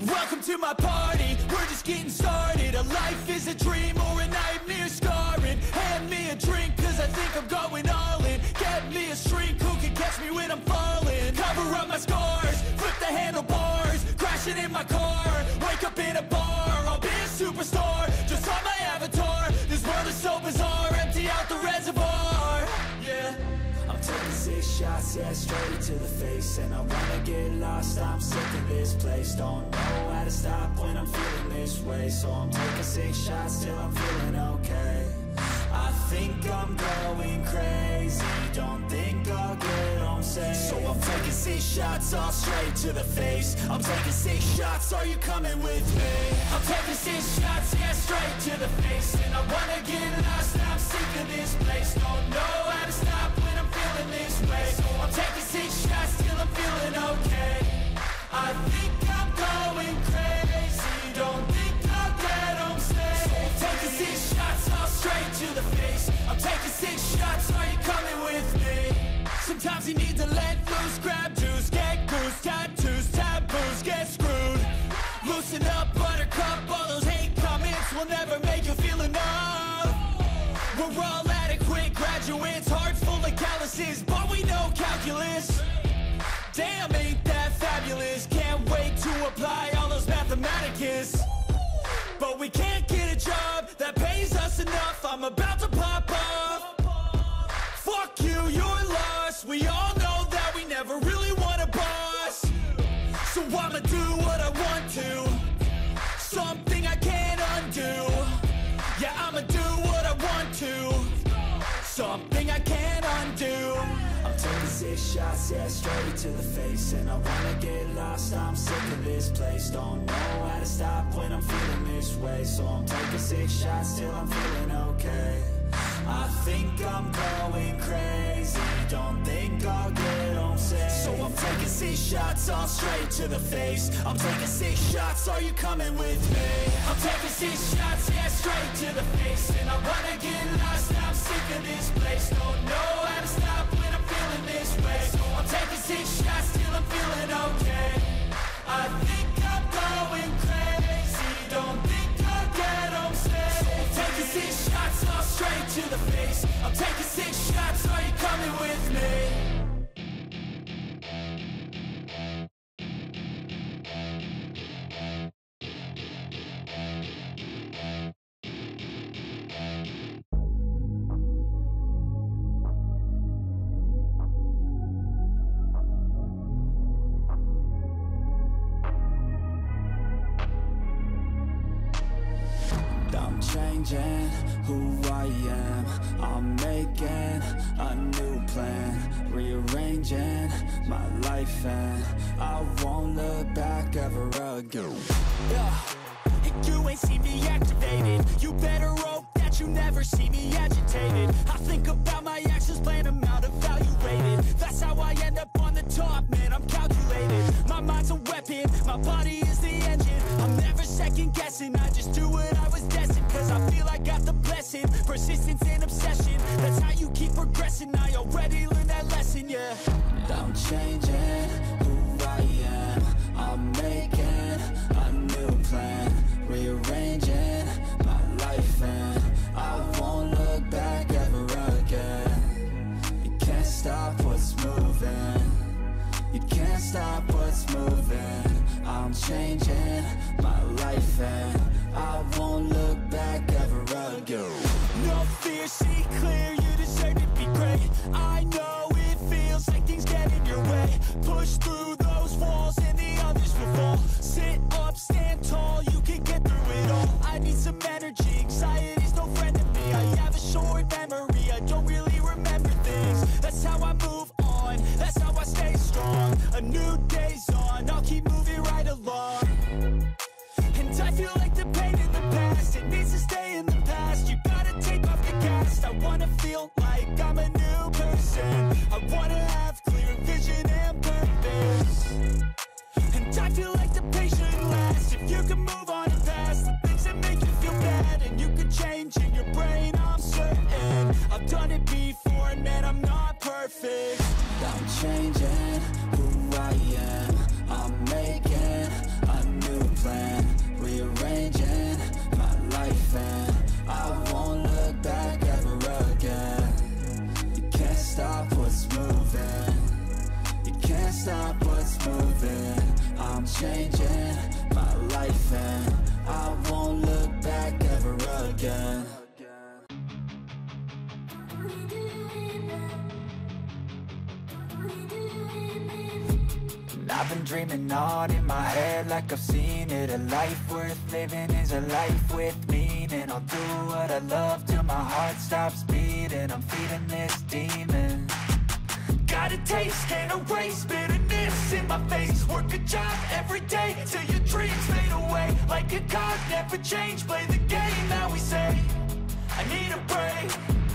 Welcome to my party, we're just getting started. A life is a dream or a nightmare scarring. Hand me a drink cause I think I'm going all in. Get me a shrink who can catch me when I'm falling. Cover up my scars, flip the handlebars. Crashing in my car, wake up in a bar. I'll be a superstar, just on my avatar. This world is so bizarre, empty out the reservoir. Yeah, I'm taking 6 shots, yeah, straight to the face. And I wanna get lost, I'm sick of this place. Don't know how to stop when I'm feeling this way. So I'm taking 6 shots till I'm feeling okay. I think I'm going crazy, don't think I'll get home safe. So I'm taking 6 shots, all straight to the face. I'm taking 6 shots, are you coming with me? I'm taking 6 shots, yeah, straight to the face. And I wanna get lost, I'm sick of this place. Don't know how to stop when I'm feeling this way. So I'm taking 6 shots till I'm feeling okay. I think I'm going crazy, don't think I'll get home safe. So I'm taking 6 shots, all straight to the face. I'm taking 6 shots, are you coming with me? Sometimes you need to let loose, grab juice, get goose, tattoos, taboos, get screwed. Loosen up, buttercup, all those hate comments will never make you feel enough. We're all adequate graduates, heart full of calluses, but we know calculus. Damn, ain't that fabulous? Can't wait to apply all those mathematicus. But we can't get a job that pays us enough. I'm about to pop off. Fuck you, you're lost. We all know that we never really want a boss. So I'ma do what I want to, something I can't undo. Yeah, I'ma do what I want to, something I can't undo. I'm taking 6 shots, yeah, straight to the face. And I wanna get lost, I'm sick of this place. Don't know how to stop when I'm feeling this way. So I'm taking 6 shots till I'm feeling okay. I think I'm going crazy, don't think I'll get home safe. So I'm taking 6 shots, all straight to the face. I'm taking 6 shots, are you coming with me? I'm taking 6 shots, yeah, straight to the face. And I wanna get lost, I'm sick of this place. Don't know how to stop when I'm feeling this way. So I'm taking 6 shots till I'm feeling okay. I think I'm going crazy, don't think I'll get home safe. So I'm taking 6 shots, all straight to the face. I'm taking 6 shots, are you coming with me? I'm changing who I am, I'm making a new plan, rearranging my life and I won't look back ever again. Yeah, and you ain't see me activated, you better hope that you never see me agitated. I think about my actions, plan them out, evaluated. That's how I end up on the top, man, I'm calculated. My mind's a weapon, my body is the engine. I'm never second guessing, I just do what I was destined. Cause I feel I got the blessing, persistence and obsession. That's how you keep progressing, I already learned that lesson, yeah. I'm changing who I am, I'm making a new plan, rearranging my life and I won't look back ever again. You can't stop what's moving, you can't stop what's moving. I'm changing my life and I won't look back ever again. No fear, see clear, you deserve to be great. I know it feels like things get in your way. Push through those walls and the others will fall. Sit up, stand tall, you can get through it all. I need some energy, anxiety's no friend to me. I have a short memory, I don't really remember things. That's how I move on, that's how I stay strong. A new day's on, I'll keep moving right along. And I feel like the pain in the past, it needs to stay in the past. You gotta take off the gas, I wanna feel like I'm a new person. I wanna have clear vision and purpose. And I feel like the pain shouldn't last. If you can move on and past the things that make you feel bad, and you could change in your brain, I'm certain. I've done it before, and man, I'm not perfect. I'm changing who I am, I'm making a new plan. I'm changing my life and I won't look back ever again. And I've been dreaming on in my head like I've seen it. A life worth living is a life with meaning. I'll do what I love till my heart stops beating. I'm feeding this demon. Got a taste, can't erase bitterness in my face. Work a job every day till your dreams fade away. Like a card, never change, play the game that we say. I need a break.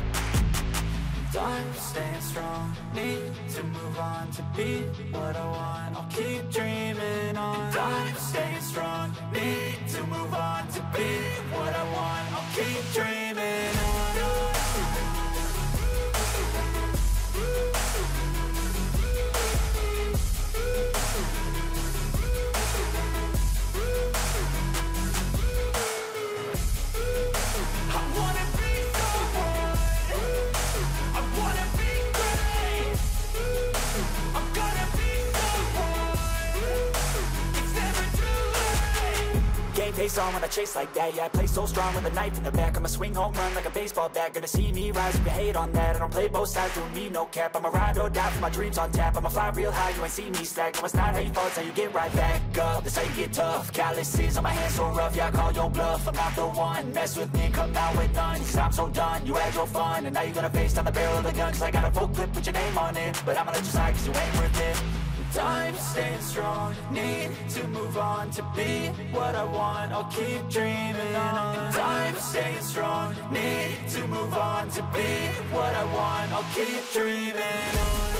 I'm staying strong, need to move on to be what I want. I'll keep dreaming on. I'm staying strong, need to move on to be what I want. I'll keep dreaming on. Face on when I chase like that, yeah, I play so strong with a knife in the back. I'ma swing home run like a baseball bat. Gonna see me rise if you hate on that. I don't play both sides, doing me no cap. I'ma ride or die for my dreams on tap. I'ma fly real high, you ain't see me slack. No, it's not how you fall, it's how you get right back up. That's how you get tough. Calluses on my hands so rough, yeah, I call your bluff. I'm not the one, mess with me and come out with none. Cause I'm so done, you had your fun. And now you're gonna face down the barrel of the gun. Cause I got a full clip with your name on it. But I'ma let you slide cause you ain't worth it. I'm staying strong, need to move on to be what I want. I'll keep dreaming on. I'm staying strong, need to move on to be what I want. I'll keep dreaming on.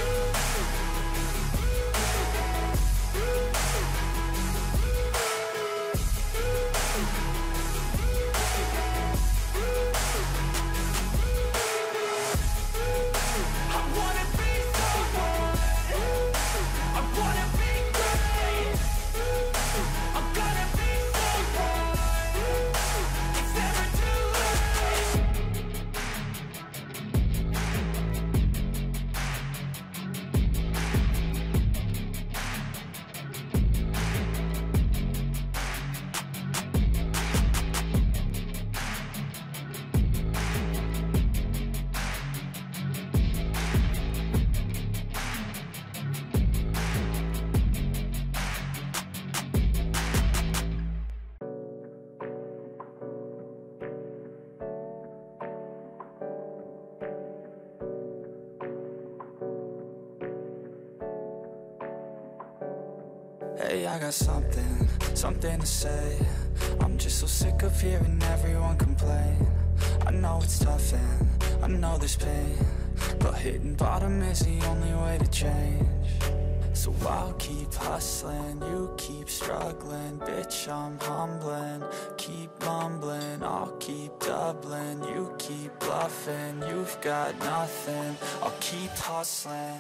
Hey, I got something to say. I'm just so sick of hearing everyone complain. I know it's tough and I know there's pain, but hitting bottom is the only way to change. So I'll keep hustling, you keep struggling. Bitch, I'm humbling, keep mumbling. I'll keep doubling, you keep bluffing. You've got nothing, I'll keep hustling.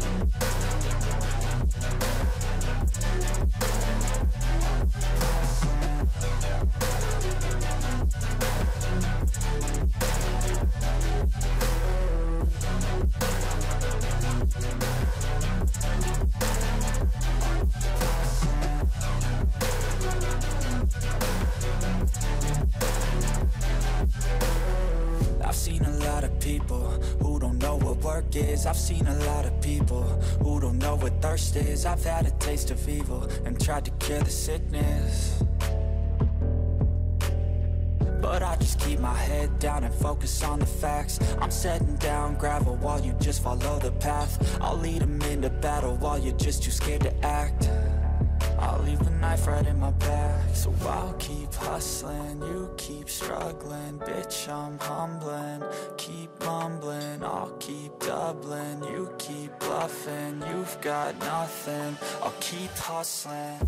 I've seen a lot of people who don't know what work is. I've seen a lot of people who don't know what thirst is. I've had a taste of evil and tried to cure the sickness, but I just keep my head down and focus on the facts. I'm setting down gravel while you just follow the path. I'll lead them into battle while you're just too scared to act. I'll leave a knife right in my back. So I'll keep hustling, you keep struggling. Bitch, I'm humbling, keep mumbling. I'll keep doubling, you keep bluffing. You've got nothing, I'll keep hustling.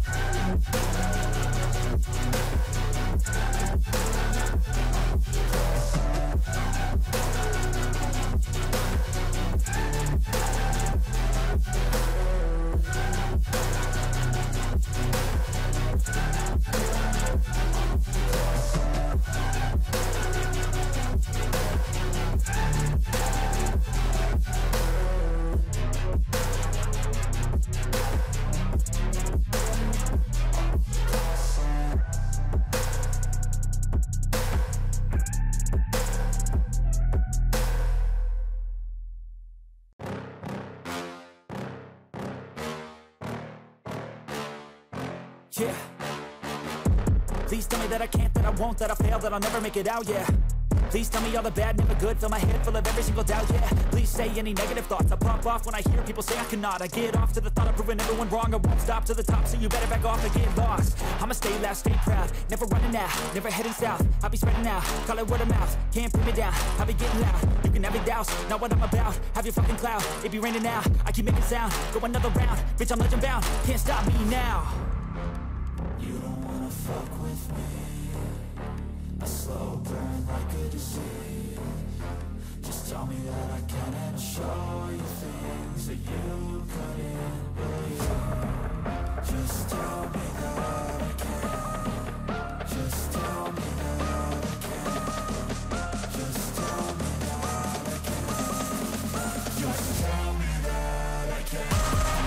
Yeah. Please tell me that I can't, that I won't, that I fail, that I'll never make it out, yeah. Please tell me all the bad, never good, fill my head full of every single doubt, yeah. Please say any negative thoughts, I pop off when I hear people say I cannot. I get off to the thought of proving everyone wrong, I won't stop to the top, so you better back off and get lost. I'ma stay loud, stay proud, never running out, never heading south. I'll be spreading out, call it word of mouth, can't put me down, I'll be getting loud. You can have it douse, not what I'm about, have your fucking cloud. It be raining now, I keep making sound, go another round, bitch I'm legend bound, can't stop me now. You don't wanna fuck with me, a slow burn like a disease. Just tell me that I can and I'll show you things that you couldn't believe. Just tell me that I can. Just tell me that I can. Just tell me that I can. Just tell me that I can.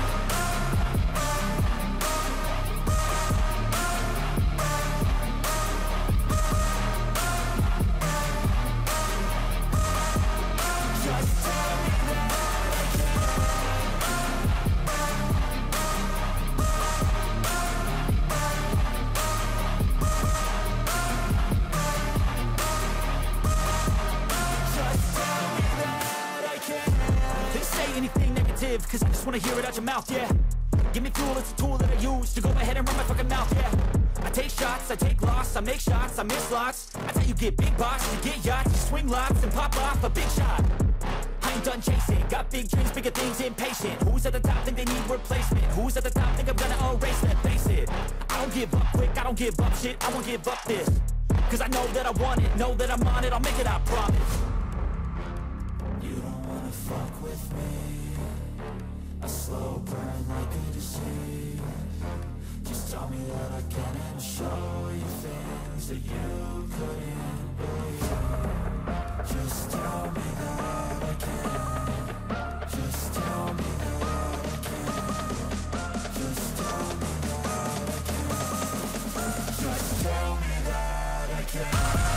Cause I just wanna hear it out your mouth, yeah. Give me fuel, it's a tool that I use to go ahead and run my fucking mouth, yeah. I take shots, I take loss, I make shots, I miss lots. That's how you get big box, you get yachts, you swing lots and pop off a big shot. I ain't done chasing, got big dreams, bigger things, impatient. Who's at the top think they need replacement? Who's at the top think I'm gonna erase that? Face it, I don't give up quick, I don't give up shit, I won't give up this. Cause I know that I want it, know that I'm on it, I'll make it, I promise. You don't wanna fuck with me, a slow burn like a disease. Just tell me that I can and show you things that you couldn't believe. Just tell me that I can. Just tell me that I can. Just tell me that I can. Just tell me that I can.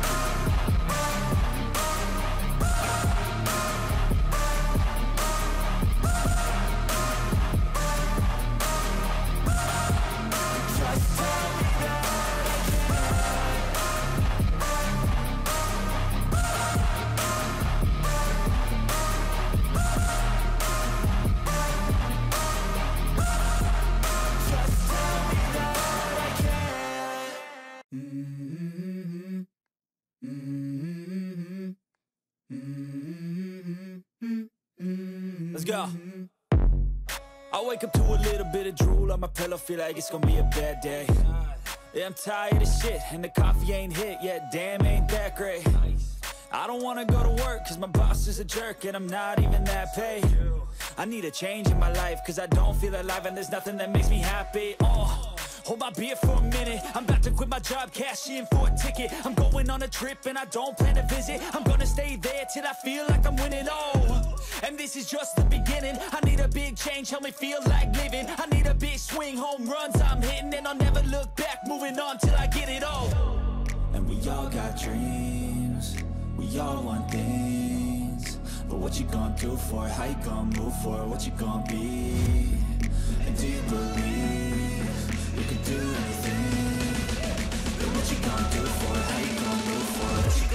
Let's go. I wake up to a little bit of drool on my pillow, feel like it's gonna be a bad day. Yeah, I'm tired of shit, and the coffee ain't hit yet, damn ain't that great. I don't wanna go to work, cause my boss is a jerk, and I'm not even that paid. I need a change in my life, cause I don't feel alive, and there's nothing that makes me happy. Hold my beer for a minute, I'm about to quit my job, cash in for a ticket. I'm going on a trip and I don't plan to visit. I'm gonna stay there till I feel like I'm winning, and this is just the beginning. I need a big change, help me feel like living. I need a big swing, home runs I'm hitting, and I'll never look back, moving on till I get it all. And we all got dreams, we all want things, but what you gonna do for it? How you gonna move for it? What you gonna be? And do you believe you can do anything? But what you gonna do for it? How you gonna move for it? What you